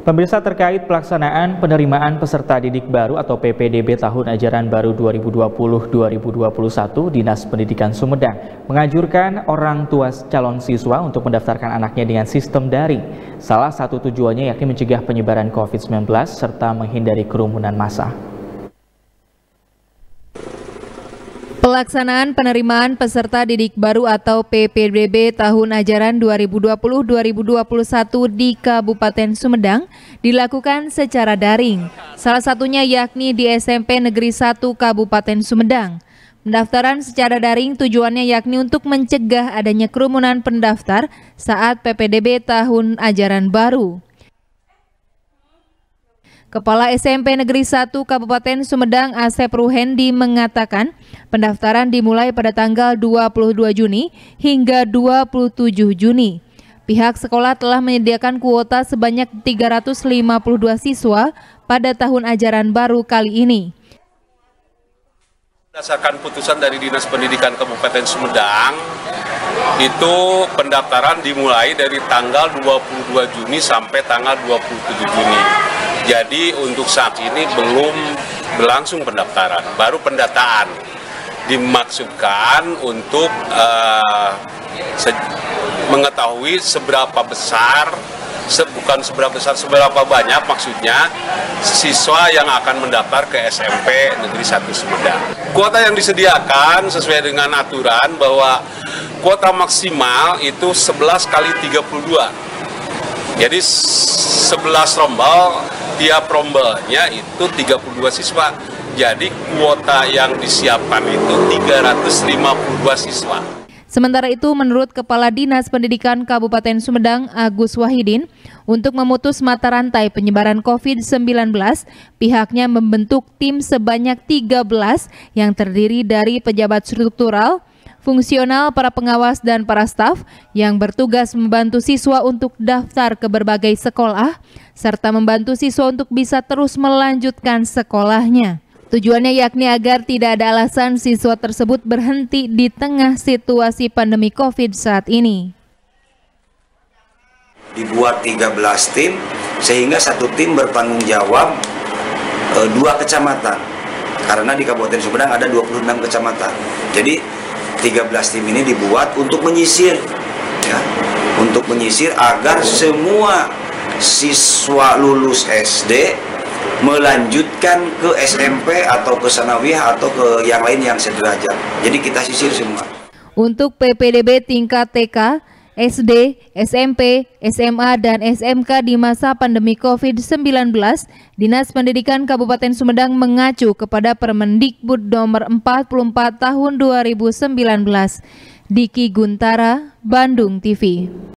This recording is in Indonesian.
Pemirsa, terkait pelaksanaan penerimaan peserta didik baru atau PPDB tahun ajaran baru 2020-2021, Dinas Pendidikan Sumedang menganjurkan orang tua calon siswa untuk mendaftarkan anaknya dengan sistem daring. Salah satu tujuannya yakni mencegah penyebaran COVID-19 serta menghindari kerumunan massa. Pelaksanaan penerimaan peserta didik baru atau PPDB tahun ajaran 2020-2021 di Kabupaten Sumedang dilakukan secara daring. Salah satunya yakni di SMP Negeri 1 Kabupaten Sumedang. Pendaftaran secara daring tujuannya yakni untuk mencegah adanya kerumunan pendaftar saat PPDB tahun ajaran baru. Kepala SMP Negeri 1 Kabupaten Sumedang Asep Ruhendi mengatakan pendaftaran dimulai pada tanggal 22 Juni hingga 27 Juni. Pihak sekolah telah menyediakan kuota sebanyak 352 siswa pada tahun ajaran baru kali ini. Berdasarkan putusan dari Dinas Pendidikan Kabupaten Sumedang, itu pendaftaran dimulai dari tanggal 22 Juni sampai tanggal 27 Juni. Jadi untuk saat ini belum berlangsung pendaftaran, baru pendataan. Dimaksudkan untuk mengetahui seberapa besar, seberapa banyak maksudnya siswa yang akan mendaftar ke SMP Negeri 1 Sumedang. Kuota yang disediakan sesuai dengan aturan bahwa kuota maksimal itu 11 kali 32. Jadi 11 rombel, tiap rombelnya itu 32 siswa. Jadi kuota yang disiapkan itu 352 siswa. Sementara itu, menurut Kepala Dinas Pendidikan Kabupaten Sumedang Agus Wahidin, untuk memutus mata rantai penyebaran COVID-19, pihaknya membentuk tim sebanyak 13 yang terdiri dari pejabat struktural, fungsional, para pengawas, dan para staf yang bertugas membantu siswa untuk daftar ke berbagai sekolah, serta membantu siswa untuk bisa terus melanjutkan sekolahnya. Tujuannya yakni agar tidak ada alasan siswa tersebut berhenti di tengah situasi pandemi COVID saat ini. Dibuat 13 tim, sehingga satu tim bertanggung jawab 2 kecamatan. Karena di Kabupaten Sumedang ada 26 kecamatan. Jadi 13 tim ini dibuat untuk menyisir, ya, untuk menyisir agar semua siswa lulus SD melanjutkan ke SMP atau ke sanawiyah atau ke yang lain yang sederajat. Jadi kita sisir semua. Untuk PPDB tingkat TK, SD, SMP, SMA, dan SMK di masa pandemi COVID-19, Dinas Pendidikan Kabupaten Sumedang mengacu kepada Permendikbud nomor 44 tahun 2019. Diki Guntara, Bandung TV.